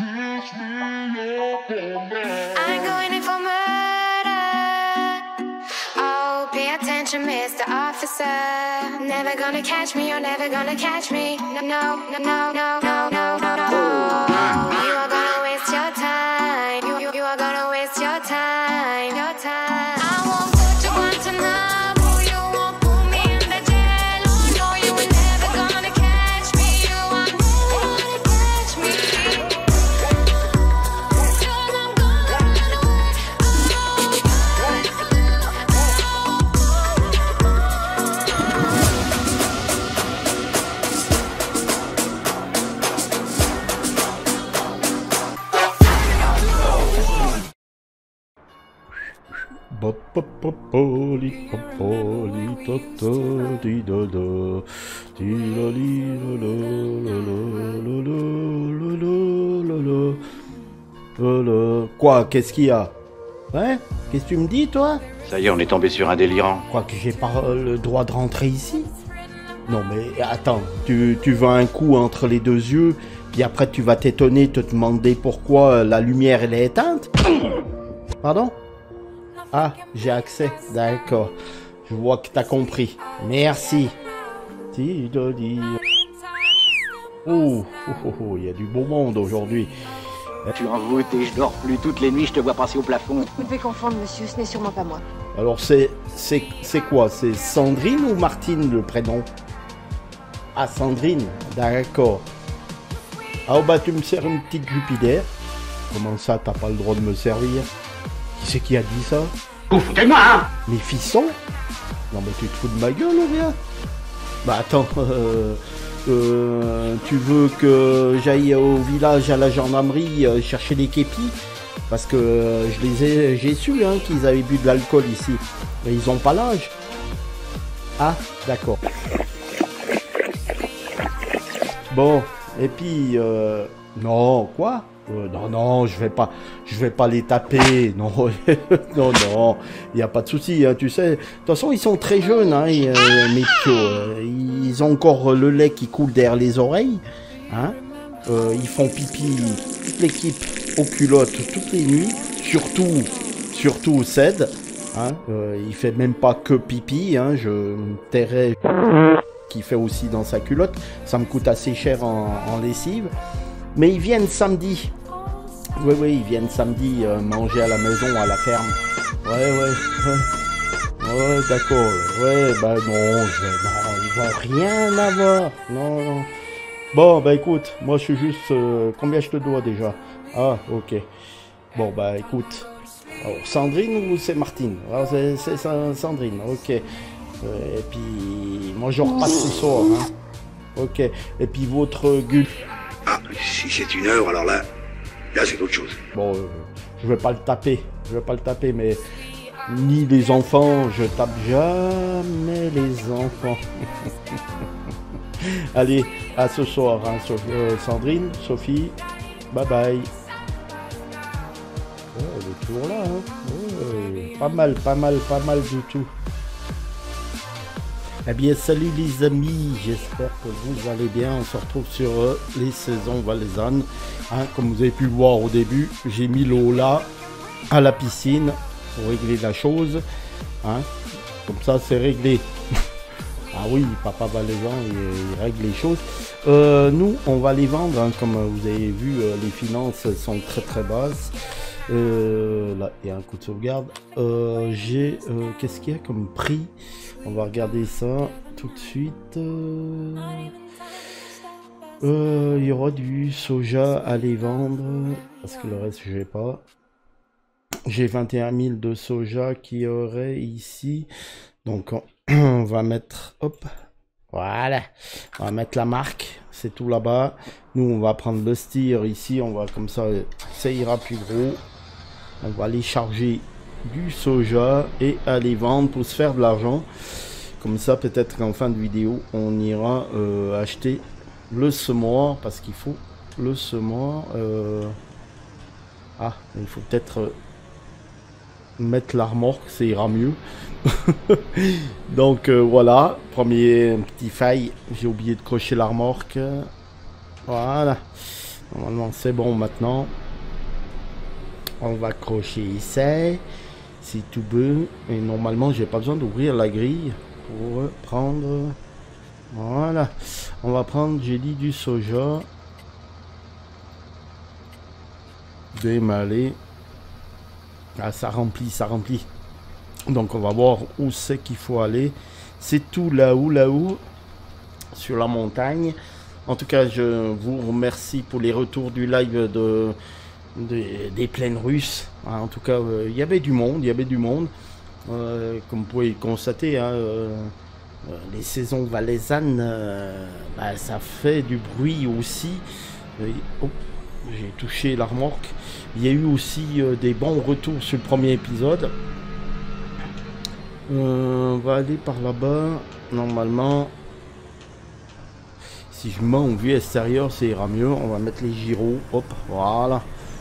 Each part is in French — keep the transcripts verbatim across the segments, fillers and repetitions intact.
going in for murder. Oh, pay attention, Mister Officer. Never gonna catch me, you're never gonna catch me. No, no, no, no, no, no, no, no, no. You are gonna waste your time. You, you, you are gonna waste your time, your time. I won't put you on tonight. You won't put me in the jail. Oh, no, you were never gonna catch me. You are never gonna catch me. Quoi? Qu'est-ce qu'il y a? Hein? Qu'est-ce que tu me dis, toi? Ça y est, on est tombé sur un délirant. Quoi, que j'ai pas le droit de rentrer ici? Non mais attends, tu, tu veux un coup entre les deux yeux, puis après tu vas t'étonner, te demander pourquoi la lumière elle est éteinte? Pardon? Ah, j'ai accès, d'accord. Je vois que t'as compris. Merci. Oh, oh, oh, oh, il y a du beau monde aujourd'hui. Tu en voûtes et je dors plus toutes les nuits, je te vois passer au plafond. Vous devez confondre, monsieur, ce n'est sûrement pas moi. Alors c'est c'est c'est quoi? C'est Sandrine ou Martine le prénom? Ah, Sandrine, d'accord. Ah bah tu me sers une petite Jupiter. Comment ça, t'as pas le droit de me servir? Qui c'est qui a dit ça? Vous foutez de moi, hein? Mes fissons? Non mais tu te fous de ma gueule ou rien? Bah attends, euh, euh, tu veux que j'aille au village à la gendarmerie euh, chercher des képis? Parce que euh, je les ai, j'ai su hein, qu'ils avaient bu de l'alcool ici. Mais ils ont pas l'âge. Ah, d'accord. Bon, et puis, euh, non, quoi? Euh, non, non, je vais pas, je vais pas les taper, non, non, non, il n'y a pas de souci, hein, tu sais. De toute façon, ils sont très jeunes, hein, et, euh, mes piots, euh, ils ont encore le lait qui coule derrière les oreilles, hein. Euh, ils font pipi, toute l'équipe aux culottes toutes les nuits, surtout, surtout Ced, hein. Euh, il fait même pas que pipi, hein, je me tairais qui fait aussi dans sa culotte, ça me coûte assez cher en, en lessive. Mais ils viennent samedi. Oui, oui, ils viennent samedi euh, manger à la maison, à la ferme. Ouais, ouais, ouais. Ouais, d'accord. Ouais, bah non, je... non, ils vont rien avoir. Non, non. Bon, bah écoute, moi je suis juste... Euh, combien je te dois déjà? Ah, ok. Bon, bah écoute. Alors, Sandrine ou c'est Martine? Alors, c'est Sandrine, ok. Euh, et puis, moi je repasse ce soir. Hein. Ok. Et puis votre gueule. Ah, si c'est une œuvre, alors là, là c'est autre chose. Bon, euh, je vais pas le taper, je vais pas le taper, mais ni les enfants, je tape jamais les enfants. Allez, à ce soir, hein, so euh, Sandrine, Sophie, bye bye. Ouais, elle est toujours là, hein. Ouais, pas mal, pas mal, pas mal du tout. Eh bien, salut les amis, j'espère que vous allez bien. On se retrouve sur euh, les saisons valaisannes. Hein, comme vous avez pu le voir au début, j'ai mis l'eau là, à la piscine, pour régler la chose. Hein, comme ça, c'est réglé. Ah oui, papa valaisan, il, il règle les choses. Euh, nous, on va les vendre. Hein, comme vous avez vu, euh, les finances sont très très basses. Euh, là, il y a un coup de sauvegarde. Euh, j'ai... Euh, qu'est-ce qu'il y a comme prix? On va regarder ça tout de suite. Euh, euh, il y aura du soja à les vendre. Parce que le reste, je n'ai pas. J'ai vingt et un mille de soja qui aurait ici. Donc, on, on va mettre... Hop. Voilà. On va mettre la marque. C'est tout là-bas. Nous, on va prendre le steer ici. On va comme ça, ça ira plus gros. On va aller charger du soja et aller vendre pour se faire de l'argent. Comme ça, peut-être qu'en fin de vidéo, on ira euh, acheter le semoir parce qu'il faut le semoir. Euh... Ah, il faut peut-être euh, mettre la remorque, ça ira mieux. Donc euh, voilà, premier petit faille, j'ai oublié de crocher la remorque. Voilà. Normalement c'est bon maintenant. On va accrocher ici. Si tout beau. Et normalement j'ai pas besoin d'ouvrir la grille pour prendre. Voilà. On va prendre, j'ai dit, du soja. Démêler. Ah, ça remplit, ça remplit. Donc on va voir où c'est qu'il faut aller. C'est tout là-haut, là-haut. Sur la montagne. En tout cas, je vous remercie pour les retours du live de, de des plaines russes. Hein, en tout cas, euh, il y avait du monde, il y avait du monde. Euh, comme vous pouvez le constater, hein, euh, euh, les saisons valaisannes, euh, bah, ça fait du bruit aussi. Euh, oh, j'ai touché la remorque. Il y a eu aussi euh, des bons retours sur le premier épisode. Euh, on va aller par là-bas, normalement. Si je mets en vue extérieure, ça ira mieux. On va mettre les gyros. Hop, voilà.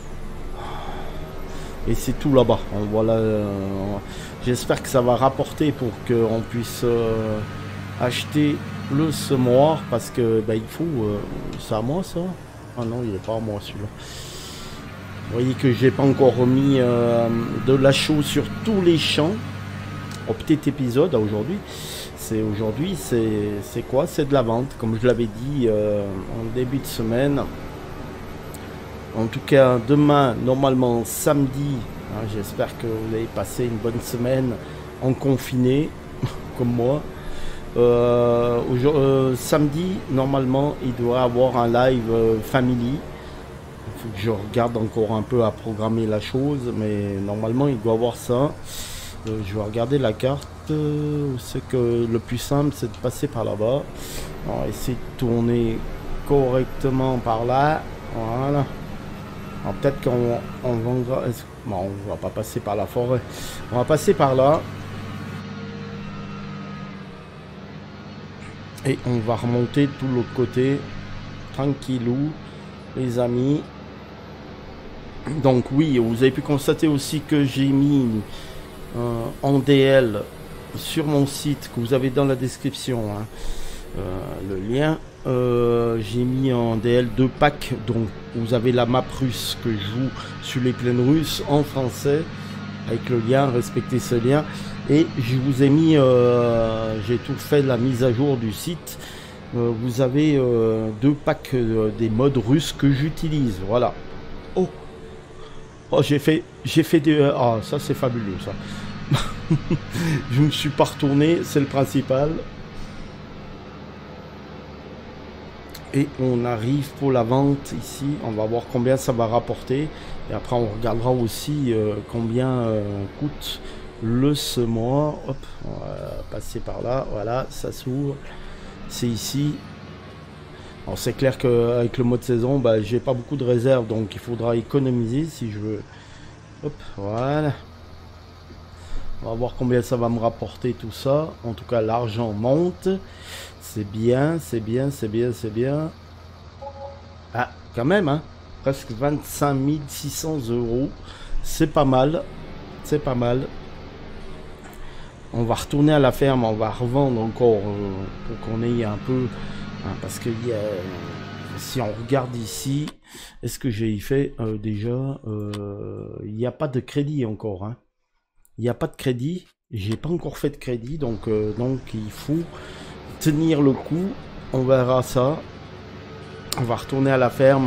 Et c'est tout là-bas. Voilà. Euh, J'espère que ça va rapporter pour qu'on puisse euh, acheter le semoir. Parce que bah, il faut. Euh, c'est à moi ça? Ah non, il n'est pas à moi celui-là. Vous voyez que j'ai pas encore remis euh, de la chose sur tous les champs. Au petit épisode aujourd'hui. C'est aujourd'hui, c'est quoi? C'est de la vente, comme je l'avais dit euh, en début de semaine. En tout cas, demain, normalement samedi, hein, j'espère que vous avez passé une bonne semaine en confiné, comme moi. Euh, euh, samedi, normalement, il doit y avoir un live euh, family. Il faut que je regarde encore un peu à programmer la chose, mais normalement, il doit y avoir ça. Euh, je vais regarder la carte. Euh, c'est que le plus simple, c'est de passer par là-bas. On va essayer de tourner correctement par là. Voilà. Peut-être qu'on on vendra. Bon, on va pas passer par la forêt. On va passer par là. Et on va remonter de tout l'autre côté. Tranquillou, les amis. Donc oui, vous avez pu constater aussi que j'ai mis euh, en D L sur mon site que vous avez dans la description, hein, euh, le lien. Euh, j'ai mis en D L deux packs, donc vous avez la map russe que je joue sur les plaines russes en français avec le lien, respectez ce lien. Et je vous ai mis, euh, j'ai tout fait la mise à jour du site. Euh, vous avez euh, deux packs euh, des modes russes que j'utilise. Voilà. Oh, oh j'ai fait, j'ai fait des, ah ça c'est fabuleux ça. Je ne me suis pas retourné, c'est le principal. Et on arrive pour la vente ici. On va voir combien ça va rapporter. Et après on regardera aussi euh, combien euh, coûte le semoir. Hop, on va passer par là. Voilà, ça s'ouvre. C'est ici. Alors c'est clair qu'avec le mode saison, bah, j'ai pas beaucoup de réserves. Donc il faudra économiser si je veux. Hop, voilà. On va voir combien ça va me rapporter tout ça. En tout cas, l'argent monte. C'est bien, c'est bien, c'est bien, c'est bien. Ah, quand même, hein. Presque vingt-cinq mille six cents euros. C'est pas mal. C'est pas mal. On va retourner à la ferme. On va revendre encore euh, pour qu'on ait un peu... Hein, parce que y a, si on regarde ici, est-ce que j'ai fait euh, déjà euh, il n'y a pas de crédit encore, hein. Il n'y a pas de crédit, j'ai pas encore fait de crédit, donc, euh, donc il faut tenir le coup. On verra ça. On va retourner à la ferme.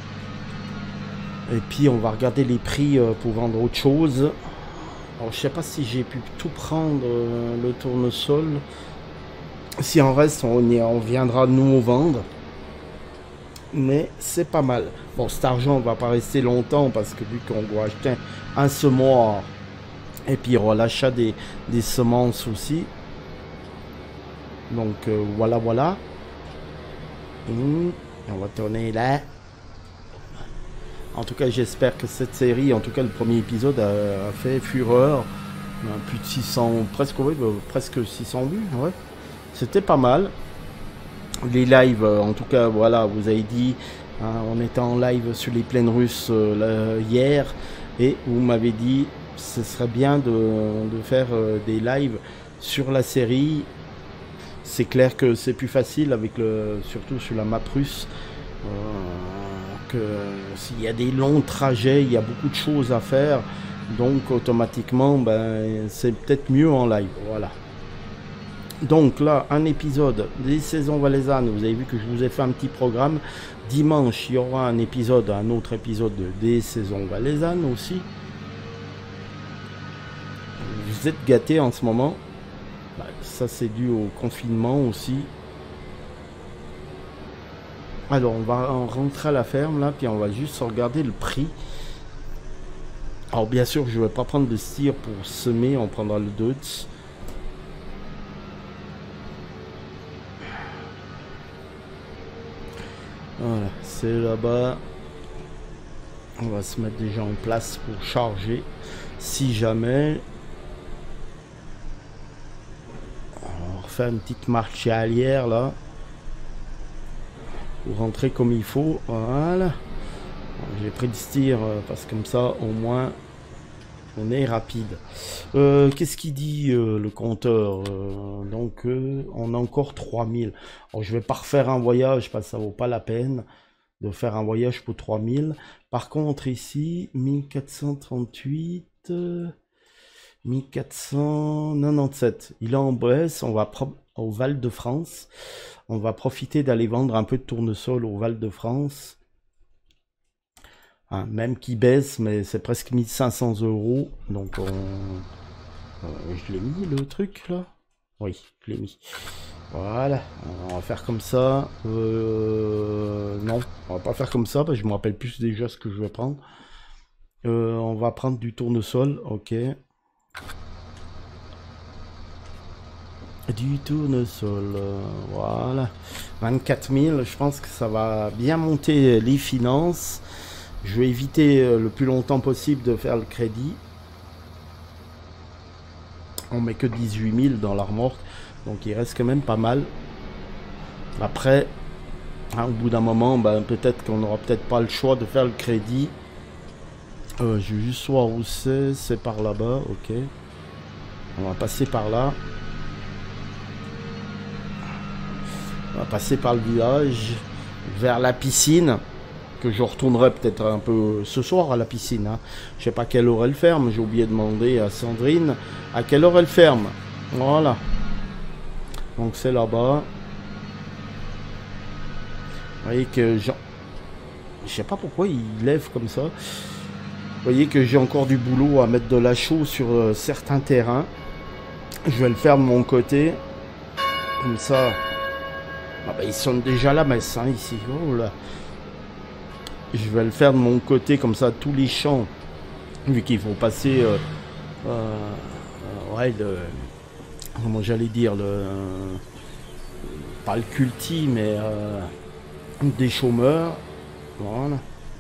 Et puis on va regarder les prix euh, pour vendre autre chose. Alors je sais pas si j'ai pu tout prendre euh, le tournesol. Si en reste, on, y, on viendra nous vendre. Mais c'est pas mal. Bon, cet argent va pas rester longtemps parce que vu qu'on doit acheter un semoir. Et puis il y aura l'achat des, des semences aussi. Donc euh, voilà, voilà. Mmh, on va tourner là. En tout cas, j'espère que cette série, en tout cas le premier épisode, a, a fait fureur. Plus de six cents, presque, ouais, presque six cents vues. Ouais. C'était pas mal. Les lives, en tout cas, voilà, vous avez dit, hein, on était en live sur les plaines russes euh, là, hier. Et vous m'avez dit, ce serait bien de, de faire euh, des lives sur la série. C'est clair que c'est plus facile avec le, surtout sur la map russe. Euh, euh, s'il y a des longs trajets, il y a beaucoup de choses à faire. Donc automatiquement, ben, c'est peut-être mieux en live. Voilà. Donc là, un épisode des saisons valaisannes. Vous avez vu que je vous ai fait un petit programme. Dimanche, il y aura un épisode, un autre épisode des saisons valaisannes aussi. Vous êtes gâtés en ce moment. Ben, ça, c'est dû au confinement aussi. Alors, on va en rentrer à la ferme là, puis on va juste regarder le prix. Alors, bien sûr, je ne vais pas prendre le steer pour semer, on prendra le Deutz. Voilà, c'est là-bas. On va se mettre déjà en place pour charger. Si jamais. On va refaire une petite marche arrière là. Pour rentrer comme il faut. Voilà. J'ai pris le steer parce que comme ça, au moins, on est rapide. Euh, Qu'est-ce qu'il dit euh, le compteur euh, Donc, euh, on a encore trois mille. Alors, je vais pas refaire un voyage parce que ça vaut pas la peine de faire un voyage pour trois mille. Par contre, ici, mille quatre cent trente-huit, euh, mille quatre cent quatre-vingt-dix-sept. Il est en Bresse, on va au Val de France. On va profiter d'aller vendre un peu de tournesol au Val de France. Hein, même qui baisse, mais c'est presque mille cinq cents euros. Donc, on... euh, je l'ai mis le truc là. Oui, je l'ai mis. Voilà, on va faire comme ça. Euh... Non, on va pas faire comme ça parce que je me rappelle plus déjà ce que je vais prendre. Euh, on va prendre du tournesol, ok. Du tournesol, euh, voilà. vingt-quatre mille, je pense que ça va bien monter les finances. Je vais éviter euh, le plus longtemps possible de faire le crédit. On met que dix-huit mille dans la remorque, donc il reste quand même pas mal. Après, hein, au bout d'un moment, ben, peut-être qu'on n'aura peut-être pas le choix de faire le crédit. Euh, je vais juste voir où c'est, c'est par là-bas, ok. On va passer par là. On va passer par le village, vers la piscine, que je retournerai peut-être un peu ce soir à la piscine. Hein. Je sais pas à quelle heure elle ferme, j'ai oublié de demander à Sandrine à quelle heure elle ferme. Voilà. Donc c'est là-bas. Vous voyez que je... Je sais pas pourquoi il lève comme ça. Vous voyez que j'ai encore du boulot à mettre de la chaux sur euh, certains terrains. Je vais le faire de mon côté. Comme ça... Ah bah, ils sont déjà là, mais ça ici. Oh là. Je vais le faire de mon côté, comme ça, tous les champs. Vu qu'il faut passer... Euh, euh, ouais, le... Comment j'allais dire le, euh, pas le culti, mais... Euh, des chômeurs. Voilà.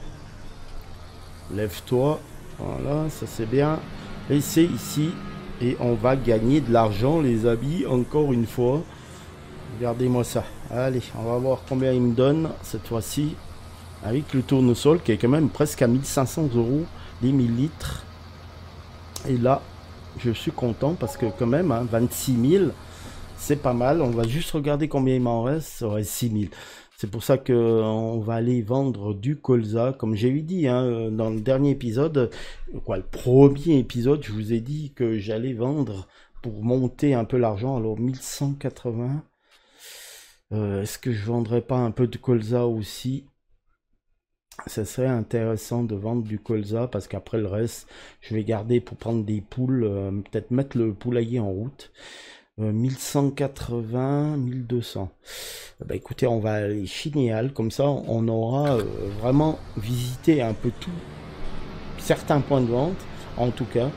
Lève-toi. Voilà, ça c'est bien. Et c'est ici. Et on va gagner de l'argent, les habits, encore une fois. Regardez-moi ça. Allez, on va voir combien il me donne cette fois-ci. Avec le tournesol qui est quand même presque à mille cinq cents euros les mille litres. Et là, je suis content parce que quand même, hein, vingt-six mille, c'est pas mal. On va juste regarder combien il m'en reste. Ouais, six mille. C'est pour ça qu'on va aller vendre du colza. Comme j'ai eu dit hein, dans le dernier épisode, quoi, le premier épisode, je vous ai dit que j'allais vendre pour monter un peu l'argent. Alors mille cent quatre-vingts. Euh, Est-ce que je vendrais pas un peu de colza aussi? Ça serait intéressant de vendre du colza parce qu'après le reste, je vais garder pour prendre des poules, euh, peut-être mettre le poulailler en route. Euh, mille cent quatre-vingts, mille deux cents. Bah écoutez, on va aller Chinéal, comme ça on aura euh, vraiment visité un peu tout, certains points de vente, en tout cas.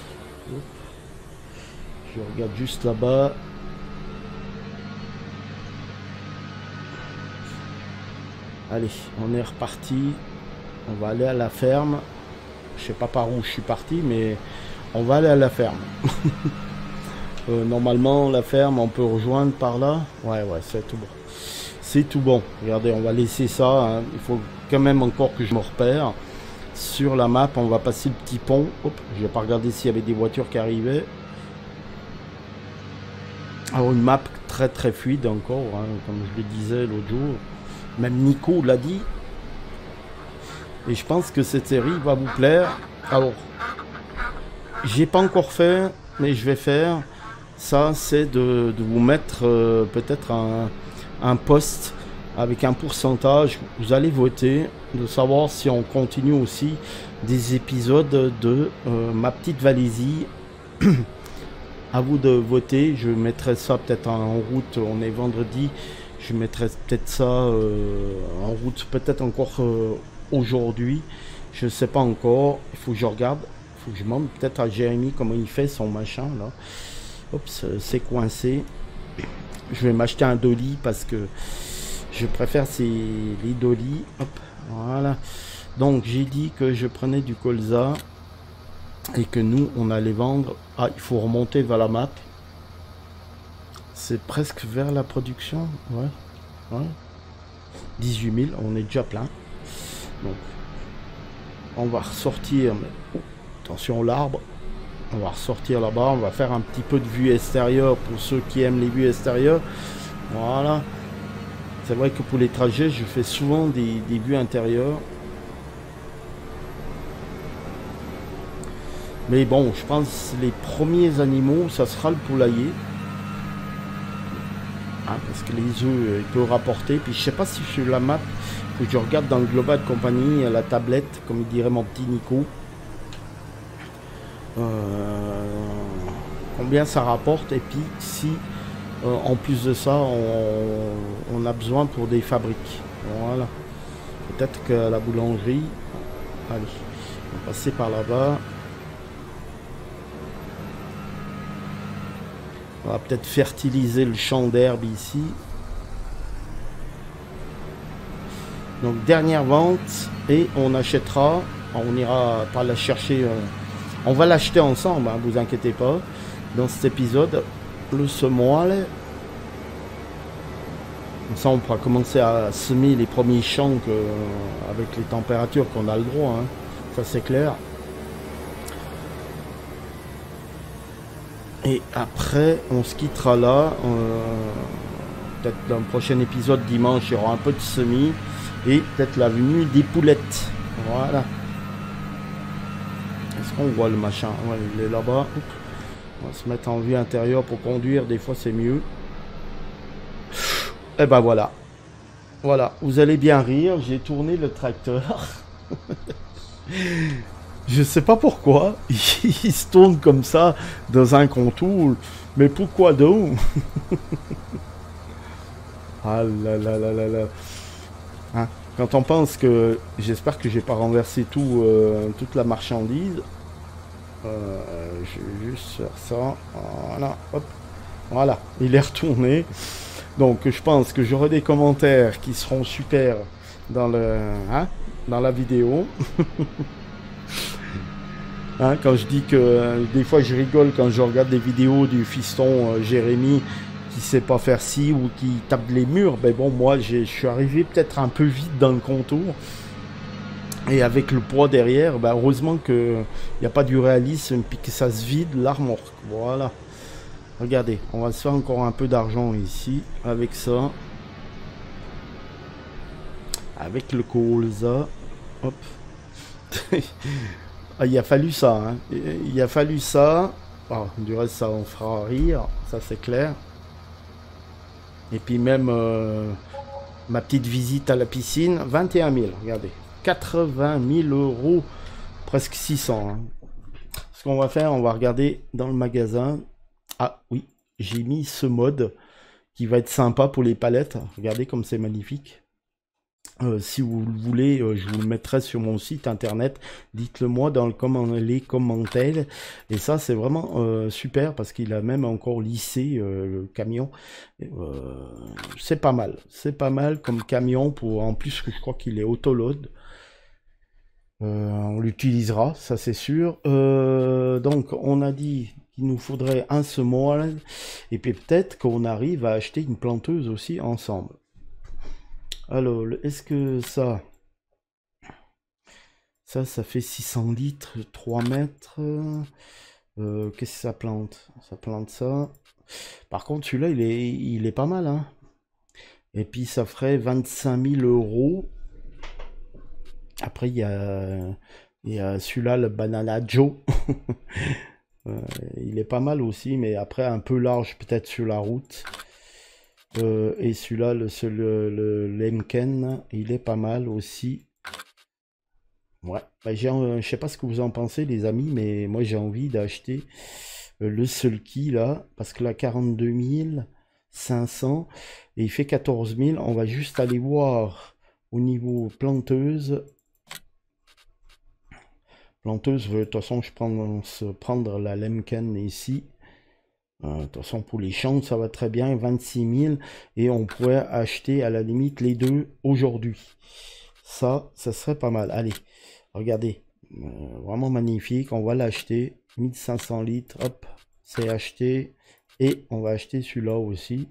Je regarde juste là-bas. Allez, on est reparti. On va aller à la ferme. Je sais pas par où je suis parti, mais on va aller à la ferme. euh, normalement, la ferme, on peut rejoindre par là. Ouais, ouais, c'est tout bon. C'est tout bon. Regardez, on va laisser ça. Hein. Il faut quand même encore que je me repère. Sur la map, on va passer le petit pont. Hop, je vais pas regarder s'il y avait des voitures qui arrivaient. Alors, une map très très fluide encore, hein, comme je le disais l'autre jour. Même Nico l'a dit. Et je pense que cette série va vous plaire. Alors, j'ai pas encore fait, mais je vais faire. Ça, c'est de, de vous mettre euh, peut-être un, un post avec un pourcentage. Vous allez voter, de savoir si on continue aussi des épisodes de euh, ma petite Valaisie. À vous de voter. Je mettrai ça peut-être en route. On est vendredi. Je mettrai peut-être ça euh, en route, peut-être encore euh, aujourd'hui. Je ne sais pas encore. Il faut que je regarde. Il faut que je demande peut-être à Jérémy comment il fait son machin là. Oups, c'est coincé. Je vais m'acheter un dolly parce que je préfère ces, les dolly. Hop, voilà. Donc j'ai dit que je prenais du colza et que nous on allait vendre. Ah, il faut remonter vers la map. C'est presque vers la production. Ouais. Ouais. dix-huit mille, on est déjà plein. Donc on va ressortir. Mais... oh, attention l'arbre. On va ressortir là-bas. On va faire un petit peu de vue extérieure pour ceux qui aiment les vues extérieures. Voilà. C'est vrai que pour les trajets, je fais souvent des, des vues intérieures. Mais bon, je pense que les premiers animaux, ça sera le poulailler. Hein, parce que les œufs, ils peuvent rapporter. Puis je sais pas si sur la map, que je regarde dans le Global Company, la tablette, comme il dirait mon petit Nico. Euh, combien ça rapporte. Et puis si, euh, en plus de ça, on, on a besoin pour des fabriques. Voilà. Peut-être que la boulangerie... Allez, on va passer par là-bas. On va peut-être fertiliser le champ d'herbe ici. Donc dernière vente et on achètera. On ira pas la chercher. Euh, on va l'acheter ensemble, hein, vous inquiétez pas. Dans cet épisode, le semoir. Comme ça on pourra commencer à semer les premiers champs que, euh, avec les températures qu'on a le droit. Hein. Ça c'est clair. Et après, on se quittera là. Euh, peut-être dans le prochain épisode, dimanche, il y aura un peu de semis. Et peut-être la venue des poulettes. Voilà. Est-ce qu'on voit le machin? Ouais, il est là-bas. On va se mettre en vue intérieure pour conduire. Des fois, c'est mieux. Et ben voilà. Voilà. Vous allez bien rire. J'ai tourné le tracteur. Je sais pas pourquoi, il se tourne comme ça dans un contour, mais pourquoi donc? Ah là là là là là. Hein? Quand on pense que, j'espère que j'ai pas renversé tout, euh, toute la marchandise. Euh, je vais juste faire ça. Voilà, hop. Voilà, il est retourné. Donc je pense que j'aurai des commentaires qui seront super dans le, hein, dans la vidéo. Hein, quand je dis que euh, des fois je rigole quand je regarde des vidéos du fiston euh, Jérémy qui sait pas faire ci ou qui tape les murs, ben bon, moi je suis arrivé peut-être un peu vite dans le contour et avec le poids derrière, ben heureusement que il n'y a pas du réalisme puis que ça se vide la remorque. Voilà, regardez, on va se faire encore un peu d'argent ici avec ça, avec le colza. Hop. Ah, il a fallu ça, hein. Il a fallu ça. Oh, du reste, ça on fera rire, ça c'est clair. Et puis même euh, ma petite visite à la piscine, vingt et un mille, regardez. quatre-vingt mille euros, presque six cents. Hein. Ce qu'on va faire, on va regarder dans le magasin. Ah oui, j'ai mis ce mode qui va être sympa pour les palettes. Regardez comme c'est magnifique. Euh, si vous le voulez, euh, je vous le mettrai sur mon site internet. Dites-le moi dans le comment, les commentaires. Et ça, c'est vraiment euh, super parce qu'il a même encore lissé euh, le camion. Euh, c'est pas mal. C'est pas mal comme camion. Pour en plus, je crois qu'il est autoload. Euh, on l'utilisera, ça c'est sûr. Euh, donc, on a dit qu'il nous faudrait un semoir. Et puis peut-être qu'on arrive à acheter une planteuse aussi ensemble. Alors, est-ce que ça, ça, ça fait six cents litres, trois mètres. Euh, Qu'est-ce que ça plante? Ça plante ça. Par contre, celui-là, il est, il est pas mal, hein. Et puis, ça ferait vingt-cinq mille euros. Après, il y a, il y a celui-là, le Banana Joe. euh, il est pas mal aussi, mais après, un peu large peut-être sur la route. Euh, et celui-là, le, le, le Lemken, il est pas mal aussi. Ouais, bah, j'ai, euh, je sais pas ce que vous en pensez, les amis, mais moi j'ai envie d'acheter euh, le Sulky là, parce que là, quarante-deux mille cinq cents et il fait quatorze mille. On va juste aller voir au niveau planteuse. Planteuse, de toute façon, je pense prendre la Lemken ici. Euh, de toute façon, pour les champs, ça va très bien, vingt-six mille. Et on pourrait acheter à la limite les deux aujourd'hui. Ça, ça serait pas mal. Allez, regardez. Euh, vraiment magnifique. On va l'acheter. mille cinq cents litres. Hop, c'est acheté. Et on va acheter celui-là aussi.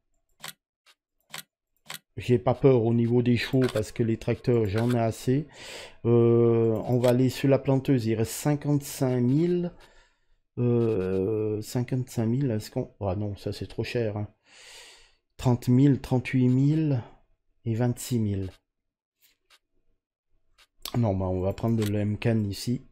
J'ai pas peur au niveau des chevaux parce que les tracteurs, j'en ai assez. Euh, on va aller sur la planteuse. Il reste cinquante-cinq mille. Euh, cinquante-cinq mille, est-ce qu'on... Ah non, ça c'est trop cher. Hein. trente mille, trente-huit mille et vingt-six mille. Non, bah on va prendre de l'Emcan ici.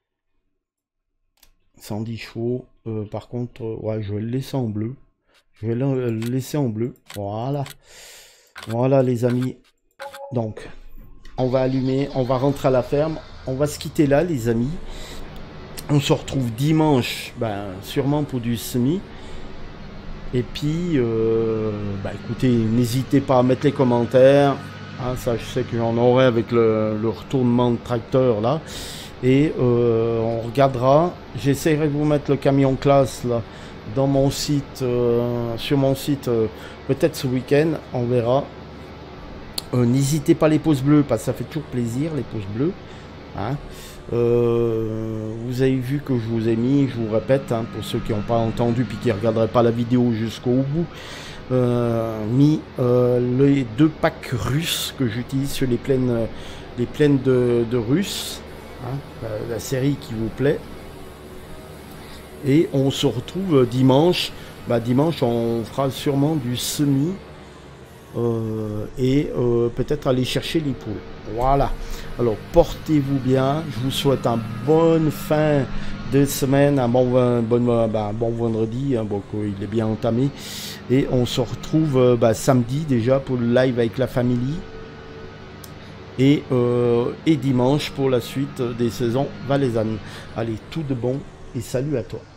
cent dix chevaux. Euh, par contre, euh, ouais, je vais le laisser en bleu. Je vais le laisser en bleu. Voilà. Voilà les amis. Donc, on va allumer, on va rentrer à la ferme. On va se quitter là les amis. On se retrouve dimanche, ben, sûrement pour du semi. Et puis, euh, ben, écoutez, n'hésitez pas à mettre les commentaires. Hein, ça, je sais que j'en aurai avec le, le retournement de tracteur là. Et euh, on regardera. J'essaierai de vous mettre le camion classe là dans mon site, euh, sur mon site, euh, peut-être ce week-end. On verra. Euh, n'hésitez pas les pouces bleus parce que ça fait toujours plaisir les pouces bleus. Hein. Euh, vous avez vu que je vous ai mis, je vous répète, hein, pour ceux qui n'ont pas entendu puis qui ne regarderaient pas la vidéo jusqu'au bout, euh, mis euh, les deux packs russes que j'utilise sur les plaines, les plaines de, de Russes, hein, la, la série qui vous plaît. Et on se retrouve dimanche. Bah, dimanche, on fera sûrement du semi. Euh, et euh, peut-être aller chercher les poules. Voilà. Alors portez-vous bien. Je vous souhaite une bonne fin de semaine, un bon, un bon, bah, un bon vendredi. Hein, bon, il est bien entamé. Et on se retrouve euh, bah, samedi déjà pour le live avec la famille. Et, euh, et dimanche pour la suite des saisons valaisannes. Allez, tout de bon et salut à toi.